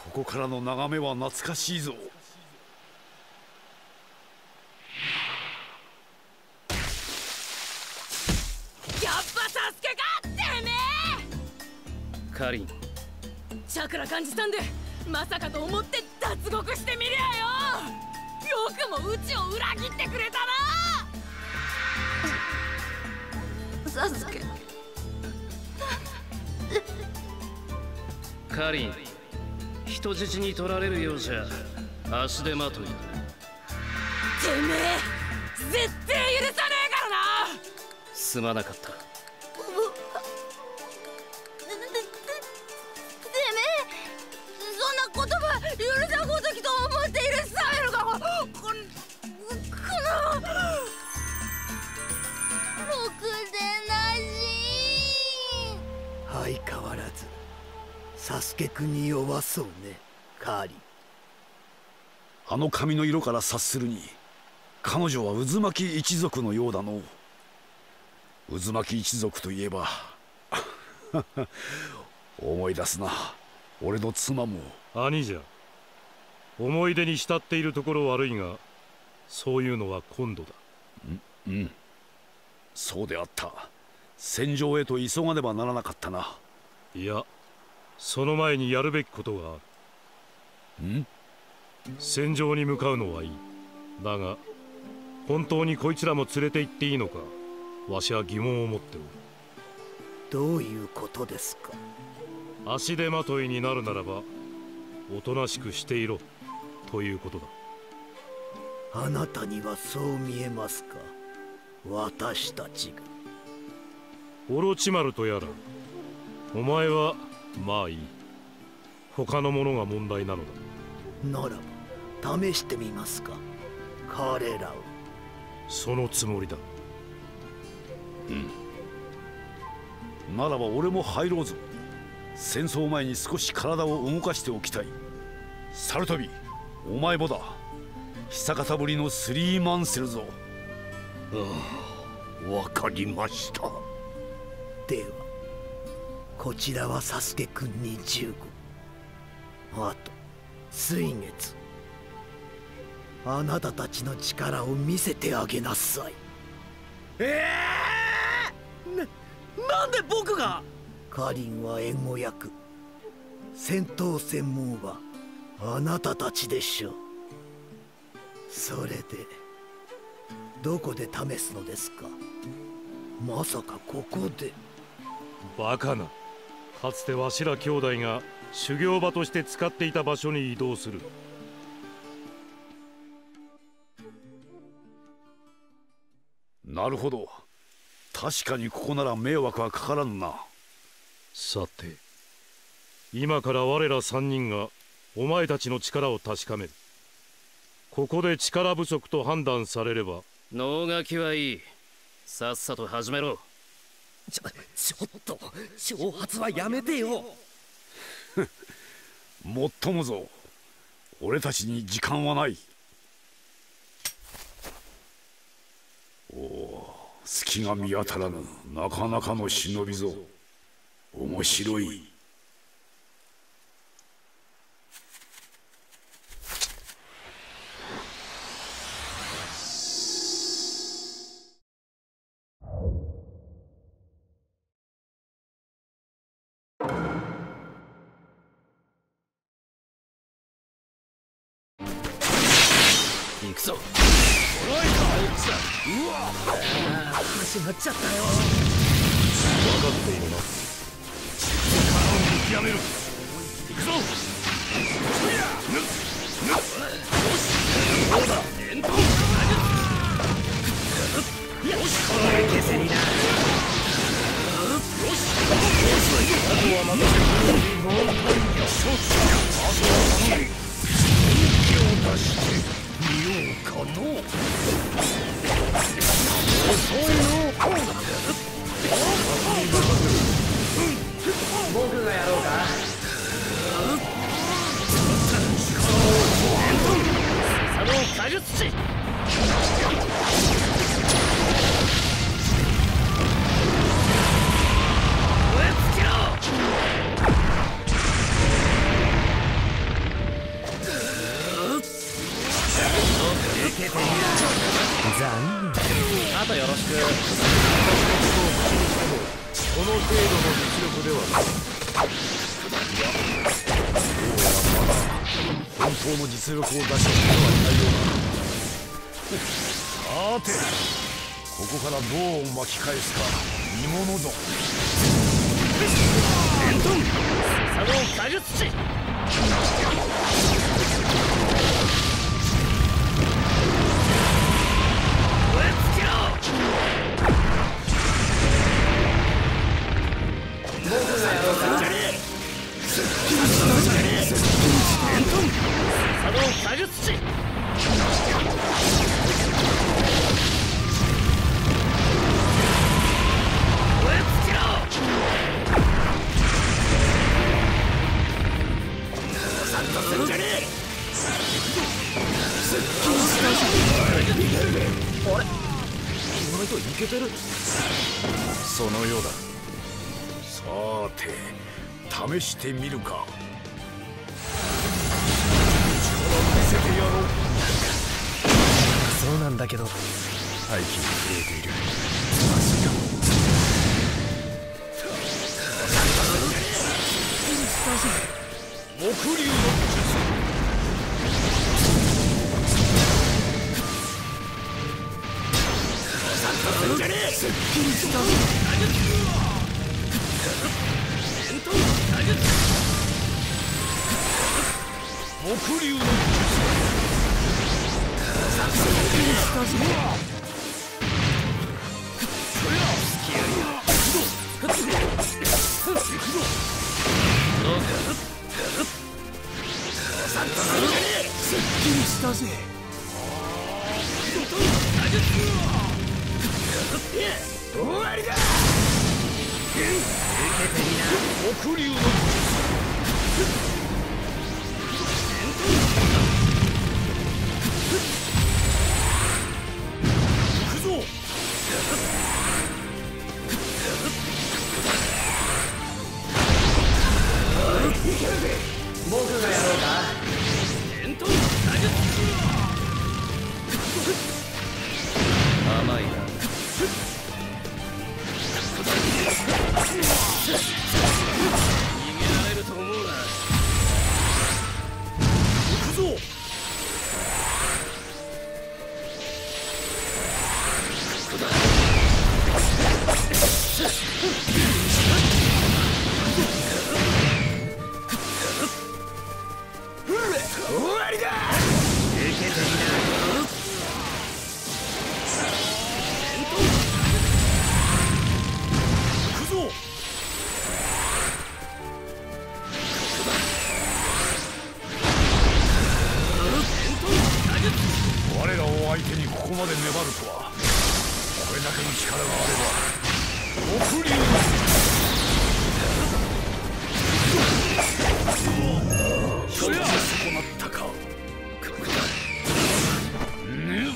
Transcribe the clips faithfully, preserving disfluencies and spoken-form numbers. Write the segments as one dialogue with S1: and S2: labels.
S1: ここからの眺めは懐かしいぞ。
S2: やっぱサスケかてめえ。
S3: カリン、
S2: チャクラ感じたんでまさかと思って脱獄してみりゃよ。よくもうちを裏切ってくれたなサスケ。
S3: カリン、人質に取られるようじゃ足手まといだ。
S2: てめえ絶対許さねえからな。
S3: すまなかった。
S2: てめえそんな言葉許さごときと思っているさめるか。ここのろくでなし。
S4: 相変わらずサスケくんに弱そうね、カーリン。
S1: あの髪の色から察するに彼女は渦巻き一族のようだの。渦巻き一族といえば思い出すな、俺の妻も。
S5: 兄じゃ、思い出に浸っているところ悪いが、そういうのは今度だ。
S1: うん、うん、そうであった。戦場へと急がねばならなかったな。
S5: いや、その前にやるべきことがある。
S1: ん？
S5: 戦場に向かうのはいい。だが本当にこいつらも連れて行っていいのか、わしは疑問を持っておる。
S4: どういうことですか？
S5: 足手まといになるならばおとなしくしていろということだ。
S4: あなたにはそう見えますか？私たちが。
S5: オロチマルとやら、お前はまあいい。他のものが問題なのだ。
S4: ならば試してみますか、彼らを。
S5: そのつもりだ。
S1: うん、ならば俺も入ろうぞ。戦争前に少し体を動かしておきたい。サルトビ、お前もだ。久方ぶりのスリーマンセルぞ。
S6: ああ、わかりました。
S4: ではこちらはサスケくんにじゅうご、あと水月。あなたたちの力を見せてあげなさい。
S7: ええー、な、なんで僕が？
S4: カリンは援護役、戦闘専門はあなたたちでしょう。それでどこで試すのですか？まさかここで？
S5: バカな。かつてわしら兄弟が修行場として使っていた場所に移動する。
S1: なるほど。確かにここなら迷惑はかからんな。
S5: さて、今から我ら三人がお前たちの力を確かめる。ここで力不足と判断されれば。
S3: 能書きはいい。さっさと始めろ。
S7: ちょ、ちょっと挑発はやめてよ。
S1: もっともぞ、俺たちに時間はない。おお、隙が見当たらぬ。なかなかの忍びぞ。面白い。
S3: 行くぞ。
S7: うわあ、始まっちゃったよ。
S5: 分かっているな。力を見極める。行くぞ。
S7: どうだ、伝統よし、これ消せにな。よし、あとは任せる。よし、あとは頼む。気を出してみようかの。遅いの。僕がやろうか。
S3: あの火術師。燃え尽きろ。
S5: この程度の実力ではない。
S1: 本当の実力を出してはいないようだ。さてここからどう巻き返すか見ものぞ。
S3: エントン作動火術師燃え尽きろ。僕がやろうか。エントン作動火術師燃え尽きろ。
S7: あれ、意外とイケてる。
S1: そのようだ。さて試してみるか。力見せてやろう。
S7: そうなんだけど背筋が震えている。
S1: 木竜の術。接近したぞ。木竜の術。接近したぞ。
S3: どうか
S1: 接近したぜ。終わりだ。木竜の術。行くぞ。
S7: 僕がやろうか。
S3: 伝統打術甘いな。逃げられると思うな。
S1: 行くぞ。終わりだ。
S3: 受けてみな。
S1: 行くぞ。我らを相手にここまで粘るとは。これだけの力があれば木竜のそりゃ損なったか。ん？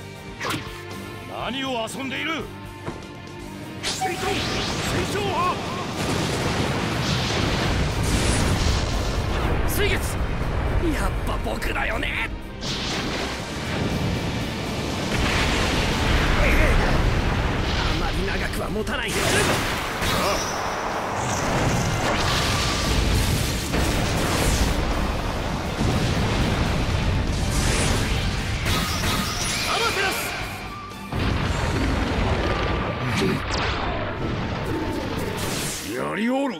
S1: 何を遊んでいる。水遁水晶派。
S3: 水月やっぱ僕だよね。あまり長くは持たないでくれ。アマテラス。
S1: やりおる。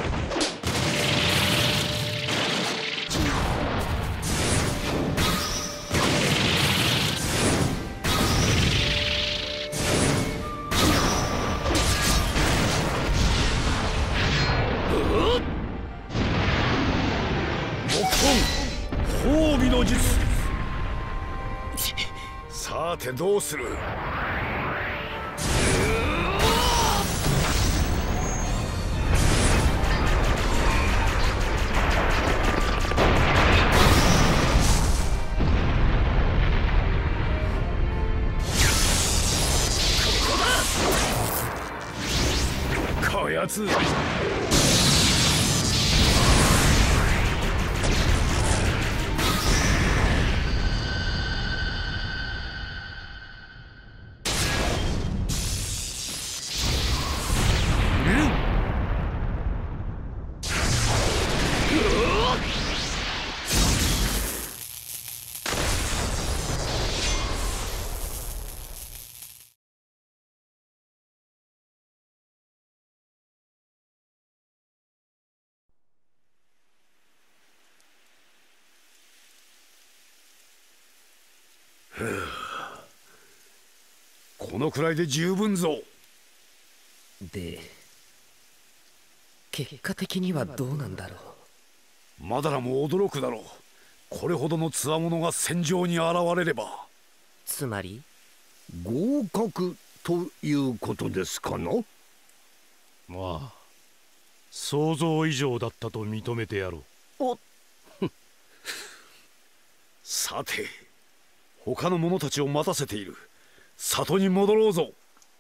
S1: 褒美の術。さてどうする。こやつ。 このくらいで十分ぞ。
S6: で結果的にはどうなんだろ
S1: う。マダラも驚くだろう。これほどの強者が戦場に現れれば。
S6: つまり
S7: 合格ということですかな。
S5: まあ想像以上だったと認めてやろう。
S6: お
S1: さて他の者たちを待たせている。里に戻ろうぞ。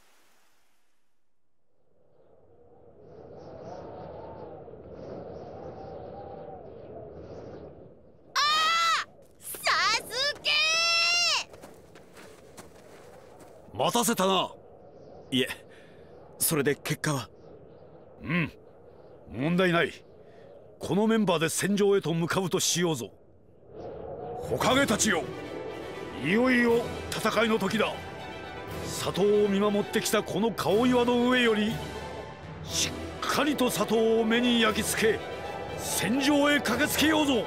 S1: 待たせたな。
S8: いえ、それで結果は。
S1: うん、問題ない。このメンバーで戦場へと向かうとしようぞ。火影たちよ、いよいよ戦いの時だ。里を見守ってきたこの顔岩の上よりしっかりと里を目に焼き付け戦場へ駆けつけようぞ。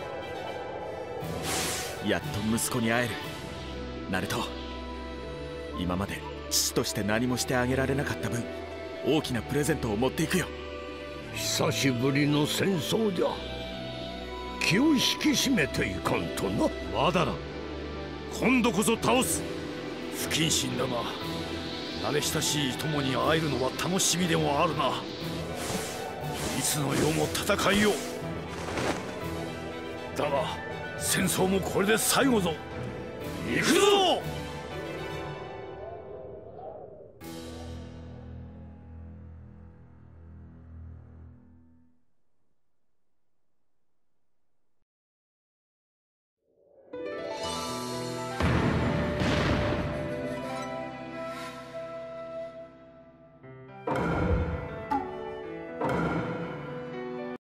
S8: やっと息子に会える。ナルト、今まで父として何もしてあげられなかった分、大きなプレゼントを持っていくよ。
S7: 久しぶりの戦争じゃ。気を引き締めていかんとな。
S5: マダラ、今度こそ倒す。
S1: 不謹慎だが慣れ親しい友に会えるのは楽しみでもあるな。いつの世も戦いよ。だが戦争もこれで最後ぞ。行くぞ。